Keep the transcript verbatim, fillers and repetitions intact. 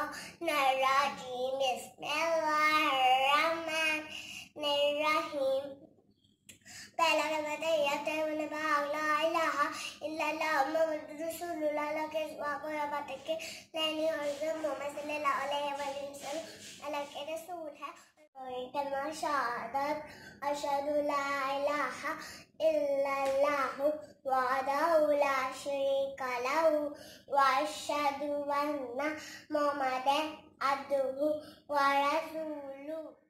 Bismillahirrahmanirrahim. Bismillahirrahmanirrahim. पहला कलमा तैयत है उन्हें भाग ला इलाहा इल्लल्लाह मुहम्मद रसूलुल्लाह ला के वाको या बात के लेनी और जो मोहम्मद सल्लल्लाहु अलैहि वसल्लम अल्लाह के रसूल है और कलमा शहादत अशहदु ला इलाहा इल्लल्लाह वहदहु ला शरीका लहु व अशहदु अन्ना मुहम्मदन अब्दुहु व रसूलुहु।